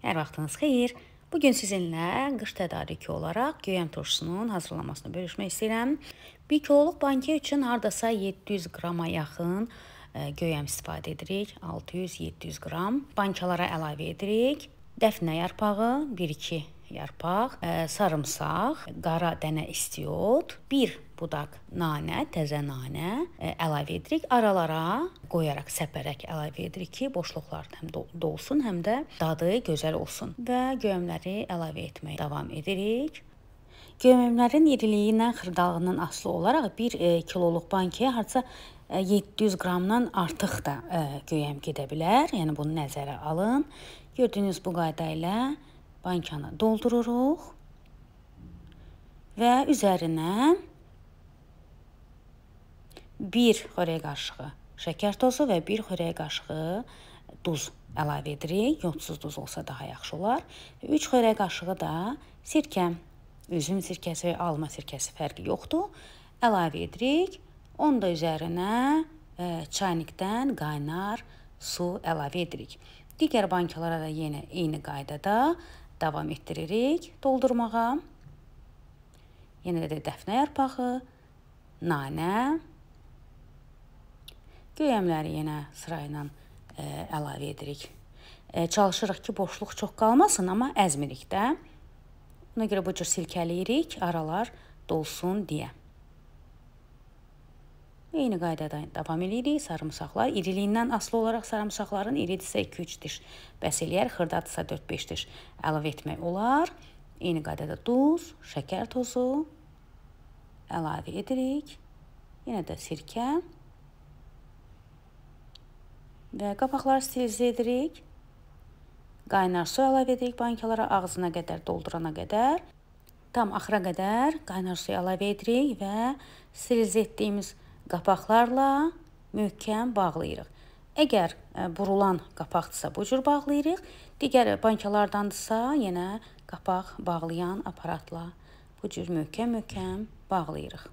Hər vaxtınız xeyir. Bugün sizinlə qış tədarükü olaraq göyəm turşusunun hazırlanmasını bölüşmək istəyirəm. 1 kiloluq banka üçün hardasa 700 qrama yaxın göyəm istifadə edirik. 600-700 qram. Bankalara əlavə edirik. Dəfnə yarpağı, 1-2 yarpaq, sarımsaq, qara dənə istiot, 1 budaq nanə, təzə nanə əlavə edirik. Aralara qoyaraq səpərək əlavə edirik ki, boşluqlar həm dolsun, həm də dadı gözəl olsun. Və göyəmləri əlavə etməyə davam edirik. Göyəmlərin iriliyindən, xırdalığından asılı olaraq 1 kiloluq bankaya hardasa 700 qramdan artıq da göyəm gedə bilər. Yəni bunu nəzərə alın. Gördüyünüz bu qayda ilə bankanı doldururuq və üzərinə 1 xörək qaşığı şəkər tozu və 1 xörək qaşığı duz əlavə edirik. Yodsuz duz olsa daha yaxşı olar. 3 xörək qaşığı da sirkə, üzüm sirkəsi və alma sirkəsi fərqi yoxdur. Əlavə edirik. Onu da üzərinə çaynikdən qaynar su əlavə edirik. Digər bankalara da yenə eyni qaydada davam etdiririk doldurmağa. Yenə də dəfnə yarpağı, nanə, göyəmləri yenə sırayla əlavə edirik. Çalışırıq ki, boşluq çox qalmasın, amma əzmirik də. Ona görə bu cür silkələyirik, aralar dolsun deyə. Eyni qaydada davam edirik. Sarımsaqlar iriliyindən asılı olaraq sarımsaqların iridirsə 2-3 diş bəs eləyər, xırdadırsa 4-5 diş əlavə etmək olar. Eyni qaydada duz, şəkər tozu əlavə edirik. Yenə də sirkə və qapaqları sterilizə edirik. Qaynar su əlavə edirik bankalara ağzına qədər doldurana qədər. Tam axıra qədər qaynar suyu əlavə edirik və sterilizə etdiyimiz qapaqlarla möhkəm bağlayırıq. Əgər burulan qapaqdırsa bu cür bağlayırıq. Digər bankalardandırsa yenə qapaq bağlayan aparatla bu cür möhkəm bağlayırıq.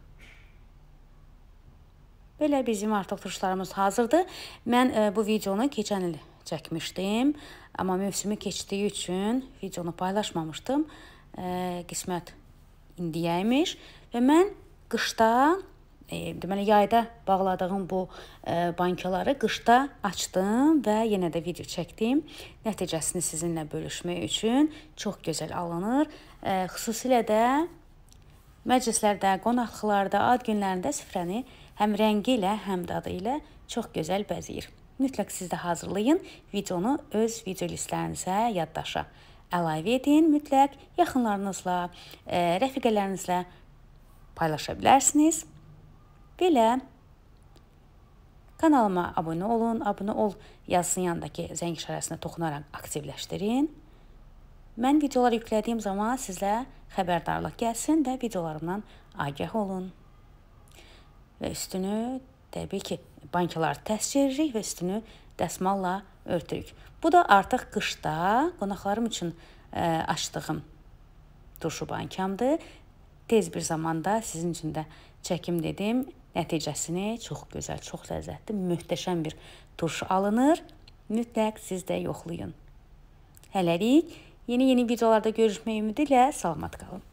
Belə bizim artıq turşularımız hazırdır. Mən bu videonu keçən il çəkmişdim. Amma mövsümü keçdiyi üçün videonu paylaşmamışdım. Qismət indiyəymiş. Və mən qışda deməli, yayda bağladığım bu bankaları qışda açdım və yenə də video çəkdim. Nəticəsini sizinlə bölüşmək üçün çox gözəl alınır. Xüsusilə də məclislərdə, qonaqlıqlarda, ad günlərində süfrəni həm rəngi ilə, həm dadı ilə çox gözəl bəzəyir. Mütləq siz də hazırlayın. Videonu öz video listlərinizə, yaddaşa əlavə edin. Mütləq yaxınlarınızla, rəfiqələrinizlə paylaşa bilərsiniz. Belə kanalıma abunə olun. Abunə ol yazısının yanındakı zəng işarəsinə toxunaraq aktivləşdirin. Mən videolar yüklədiyim zaman sizlə xəbərdarlıq gəlsin və videolarımdan agah olun. Və üstünü təbii ki, bankaları tərs çeviririk və üstünü dəsmalla örtürük. Bu da artıq qışda qonaqlarım üçün açdığım turşu bankamdır. Tez bir zamanda sizin üçün də çəkim dedim. Nəticəsini çox gözəl, çox ləzzətli, möhtəşəm bir turşu alınır. Mütləq siz də yoxlayın. Hələlik yeni videolarda görüşmək ümidi ilə salamat qalın.